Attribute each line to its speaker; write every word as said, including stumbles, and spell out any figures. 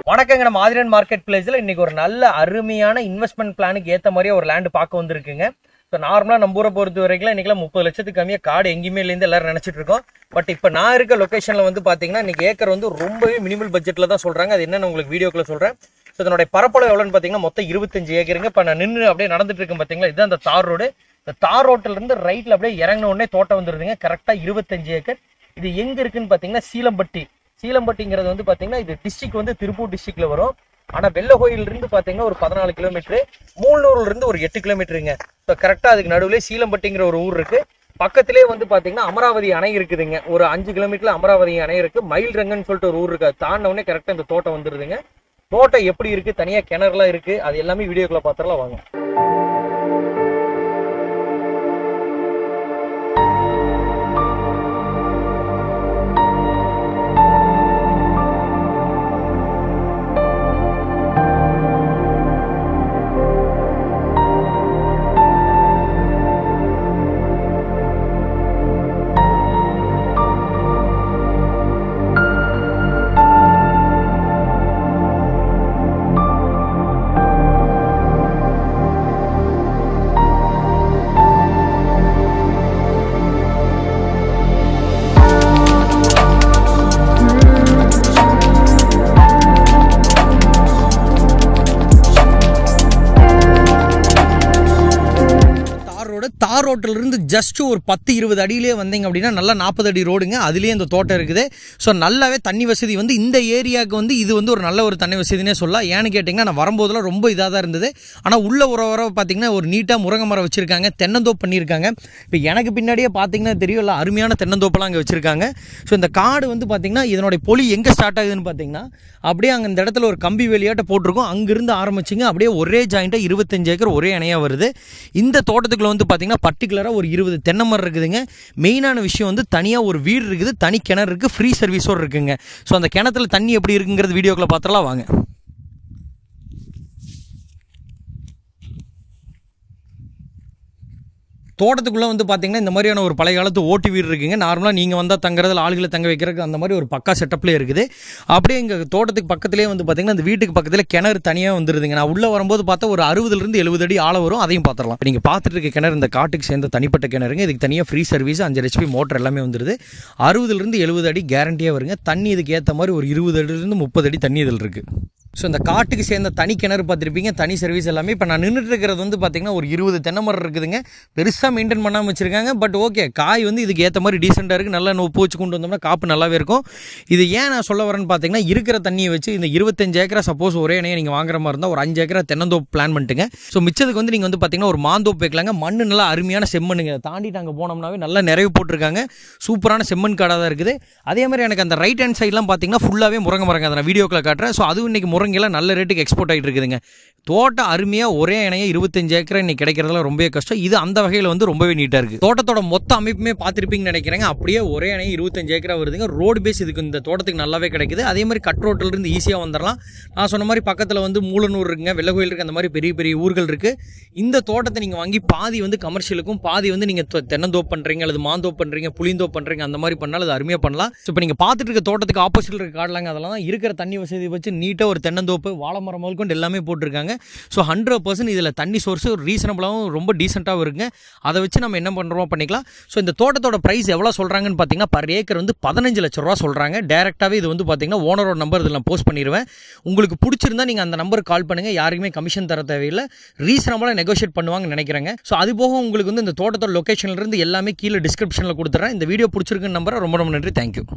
Speaker 1: வணக்கங்க. நம்ம ஆதிரன் மார்க்கெட் பிளேஸ்ல இன்னைக்கு ஒரு நல்ல அருமையான இன்வெஸ்ட்மெண்ட் பிளானுக்கு ஏற்ற மாதிரியே ஒரு லேண்ட் பார்க்க வந்திருக்குங்க. ஸோ நார்மலாக நம்ம ஊரை பொறுத்த வரைக்கும் இன்னைக்கு முப்பது லட்சத்துக்கு கம்மியாக காடு எங்கேயுமே இல்லைன்னு எல்லாரும் நினைச்சிட்டு இருக்கோம். பட் இப்போ நான் இருக்க லொக்கேஷனில் வந்து பார்த்தீங்கன்னா இன்னைக்கு ஏக்கர் வந்து ரொம்பவே மினிமல் பட்ஜெட்டில் தான் சொல்கிறாங்க. அது என்னன்னு உங்களுக்கு வீடியோக்குள்ள சொல்கிறேன். ஸோ இதனுடைய பரப்பளவு எவ்வளோன்னு பார்த்தீங்கன்னா மொத்தம் இருபத்தஞ்சு ஏக்கருங்க. இப்போ நான் நின்று அப்படியே நடந்துட்டு இருக்கேன் பார்த்தீங்களா, இதுதான் அந்த தார் ரோடு. இந்த தார் ரோட்டிலிருந்து ரைட்டில் அப்படியே இறங்கின உடனே தோட்டம் வந்துருதுங்க. கரெக்டாக இருபத்தஞ்சு ஏக்கர். இது எங்கே இருக்குன்னு பார்த்தீங்கன்னா சீலம்பட்டி. சீலம்பட்டிங்கிறது வந்து பார்த்தீங்கன்னா இது டிஸ்ட்ரிக்ட் வந்து திருப்பூர் டிஸ்ட்ரிக்ட்ல வரும். ஆனால் வெள்ளகோயிலிருந்து பார்த்தீங்கன்னா ஒரு பதினாலு கிலோமீட்டரு, மூலூர்லேருந்து ஒரு எட்டு கிலோமீட்டருங்க. ஸோ கரெக்டாக அதுக்கு நடுவில் சீலம்பட்டிங்கிற ஒரு ஊர் இருக்கு. பக்கத்திலே வந்து பார்த்தீங்கன்னா அமராவதி அணை இருக்குதுங்க. ஒரு அஞ்சு கிலோமீட்டர்ல அமராவதி அணை இருக்கு. மயில் ரங்கன்னு சொல்லிட்டு ஒரு ஊர் இருக்கு. அது தாண்ட உடனே கரெக்டாக இந்த தோட்டம் வந்துருதுங்க. தோட்டம் எப்படி இருக்கு, தனியாக கிணறுலாம் இருக்கு, அது எல்லாமே வீடியோக்குள்ள பார்த்துடலாம் வாங்க. தார் ரோட்டிலிருந்து ஜஸ்ட் ஒரு பத்து இருபது அடியிலே வந்தீங்க அப்படின்னா நல்லா நாற்பது அடி ரோடுங்க. அதுலேயே இந்த தோட்டம் இருக்குது. ஸோ நல்லாவே தண்ணி வசதி வந்து இந்த ஏரியாவுக்கு வந்து இது வந்து ஒரு நல்ல ஒரு தண்ணி வசதினே சொல்லலாம். ஏன்னு கேட்டிங்கன்னா நான் வரும்போதெல்லாம் ரொம்ப இதாக தான் இருந்தது. ஆனால் உள்ள உர வர பார்த்தீங்கன்னா ஒரு நீட்டாக முருங்கை மரம் வச்சுருக்காங்க, தென்னந்தோப்பு பண்ணியிருக்காங்க. இப்போ எனக்கு பின்னாடியே பார்த்தீங்கன்னா தெரியும் இல்லை அருமையான தென்னந்தோப்பெல்லாம் அங்கே வச்சுருக்காங்க. ஸோ இந்த காடு வந்து பார்த்தீங்கன்னா இதனுடைய பொலி எங்கே ஸ்டார்ட் ஆகுதுன்னு பார்த்தீங்கன்னா அப்படியே அங்கே இந்த இடத்துல ஒரு கம்பி வேலியாட்ட போட்டிருக்கோம். அங்கிருந்து ஆரம்பிச்சிங்க அப்படியே ஒரே ஜாயிண்ட்டாக இருபத்தஞ்சு ஏக்கர் ஒரே இணையாக வருது. இந்த தோட்டத்துக்குள்ள வந்து பார்த்தீங்கன்னா பர்டிகுலராக ஒரு இருபது தென்னை மரம் இருக்குதுங்க. மெயினான விஷயம் வந்து தனியாக ஒரு வீடு இருக்குது, தனி கிணறு இருக்குது, ஃப்ரீ சர்வீஸோடு இருக்குங்க. ஸோ அந்த கிணத்துல தண்ணி எப்படி இருக்குங்கிறது வீடியோக்குள்ள பார்த்துலாம் வாங்க. தோட்டத்துக்குள்ளே வந்து பார்த்தீங்கன்னா இந்த மாதிரியான ஒரு பழைய காலத்து ஓட்டு வீடு இருக்குங்க. நார்மலாக நீங்கள் வந்தால் தங்குறதுல ஆளுகளை தங்க வைக்கிறதுக்கு அந்த மாதிரி ஒரு பக்கா செட்டப்லேயே இருக்குது. அப்படியே எங்கள் தோட்டத்துக்கு பக்கத்துலேயே வந்து பார்த்தீங்கன்னா அந்த வீட்டுக்கு பக்கத்தில் கிணறு தனியாக வந்துருதுங்க. நான் உள்ளே வரும்போது பார்த்தா ஒரு அறுபதுலேருந்து எழுபது அடி ஆழம் வரும். அதையும் பார்த்துடலாம். நீங்கள் பார்த்துட்டு இருக்க கிணறு இந்த காட்டுக்கு சேர்ந்த தனிப்பட்ட கிணறுங்க. இதுக்கு தனியாக ஃப்ரீ சர்வீஸ், அஞ்சு ஹெச்பி மோட்டர் எல்லாமே வந்துருது. அறுபதுலேருந்து எழுபது அடி கேரண்டியாக வருங்க. தண்ணி இதுக்கு ஏற்ற மாதிரி ஒரு இருபது அடியிலேருந்து முப்பது அடி தண்ணி இதில் இருக்குது. ஸோ இந்த காட்டுக்கு சேர்ந்த தனி கிணறு பார்த்துருப்பீங்க, தனி சர்வீஸ் எல்லாமே. இப்போ நான் நின்றுட்டு இருக்கிறது வந்து பார்த்தீங்கன்னா ஒரு இருபது தென்னை மரம் இருக்குதுங்க. பெருசாக மெயின்டைன் பண்ணாமல் வச்சுருக்காங்க. பட் ஓகே, காய் வந்து இதுக்கு ஏற்ற மாதிரி டீசெண்டாக இருக்குது. நல்லா நோ பூச்சி கொண்டு வந்தோம்னா காப்பு நல்லாவே இருக்கும். இது ஏன் நான் சொல்ல வரேன்னு பார்த்தீங்கன்னா இருக்கிற தண்ணியை வச்சு இந்த இருபத்தஞ்சு ஏக்கரா சப்போஸ் ஒரே இணையை நீங்கள் வாங்குற மாதிரி இருந்தால் ஒரு அஞ்சு ஏக்கரா தென்னந்தோப்பு பிளான் பண்ணிட்டுங்க. ஸோ மிச்சத்துக்கு வந்து நீங்கள் வந்து பார்த்தீங்கன்னா ஒரு மாந்தோப்பு வைக்கலாங்க. மண் நல்லா அருமையான செம்மண்ணுங்க. தாண்டிட்டு அங்கே போனோம்னாவே நல்லா நிறைவு போட்டிருக்காங்க. சூப்பரான செம்மண் காடாக தான் இருக்குது. அதே மாதிரி எனக்கு அந்த ரைட் ஹேண்ட் சைட்லாம் பார்த்தீங்கன்னா ஃபுல்லாகவே முருங்கை மரங்க. அதை நான் வீடியோக்கில் காட்டுறேன். ஸோ அதுவும் இன்றைக்கி முருங்கைலாம் நல்ல ரேட்டுக்கு எக்ஸ்போர்ட் ஆகிட்டு இருக்குதுங்க. தோட்டம் அருமையாக ஒரே இணையை இருபத்தஞ்சு ஏக்கரை இன்னைக்கு கிடைக்கிறதுல ரொம்பவே கஷ்டம். இது அந்த வகையில் வந்து ரொம்பவே நீட்டாக இருக்குது. தோட்டத்தோட மொத்த அமைப்புமே பார்த்துருப்பீங்கன்னு நினைக்கிறேங்க. அப்படியே ஒரே இணையை இருபத்தஞ்சு ஏக்கரா வருதுங்க. ரோடு பேஸ் இதுக்கு இந்த தோட்டத்துக்கு நல்லாவே கிடைக்குது. அதே மாதிரி கட் ரோட்டிலிருந்து ஈஸியாக வந்துடலாம். நான் சொன்ன மாதிரி பக்கத்தில் வந்து மூலனூர் இருக்குங்க, வெள்ளகோயில் இருக்குது, அந்த மாதிரி பெரிய பெரிய ஊர்கள் இருக்குது. இந்த தோட்டத்தை நீங்கள் வாங்கி பாதி வந்து கமர்ஷியலுக்கும் பாதி வந்து நீங்கள் தென்னந்தோப்பு பண்ணுறீங்க அல்லது மாந்தோப்பு பண்ணுறீங்க, புளிந்தோப்பு பண்ணுறீங்க, அந்த மாதிரி பண்ணாலும் அது அருமையாக பண்ணலாம். ஸோ இப்போ நீங்கள் பார்த்துட்டு இருக்க தோட்டத்துக்கு ஆப்போசிட்டில் இருக்க காடலாங்க. அதெல்லாம் தான் இருக்கிற தண்ணி வசதி வச்சு நீட்டாக ஒரு தென்னந்தோப்பு, வாழை மரம் முதல் கொண்டு எல்லாமே போட்டிருக்காங்க. ஸோ ஹண்ட்ரட் பர்சன்ட் இதில் தண்ணி சோர்ஸ் ரீசனபிளாகவும் ரொம்ப டீசெண்டாகவும் இருக்குங்க. அதை வச்சு நம்ம என்ன பண்ணுறோம் பண்ணிக்கலாம். ஸோ இந்த தோட்டத்தோட ப்ரைஸ் எவ்வளோ சொல்கிறாங்கன்னு பார்த்தீங்கன்னா பர் ஏக்கர் வந்து பதினஞ்சு லட்ச ரூபா சொல்கிறாங்க. டேரெக்டாகவே இது வந்து பார்த்தீங்கன்னா ஓனரோட நம்பர் இதில் நான் போஸ்ட் பண்ணிடுவேன். உங்களுக்கு பிடிச்சிருந்தா நீங்கள் அந்த நம்பருக்கு கால் பண்ணுங்கள். யாருக்குமே கமிஷன் தர தேவையில்லை. ரீசனபிளாக நெகோஷியேட் பண்ணுவாங்கன்னு நினைக்கிறேங்க. ஸோ அது போக உங்களுக்கு வந்து இந்த தோட்டத்தோட லொக்கேஷன்லேருந்து எல்லாமே கீழே டிஸ்கிரிப்ஷனில் கொடுத்துட்றேன். இந்த வீடியோ பிடிச்சிருக்குன்னு நம்பரை ரொம்ப ரொம்ப நன்றி. தேங்க்யூ.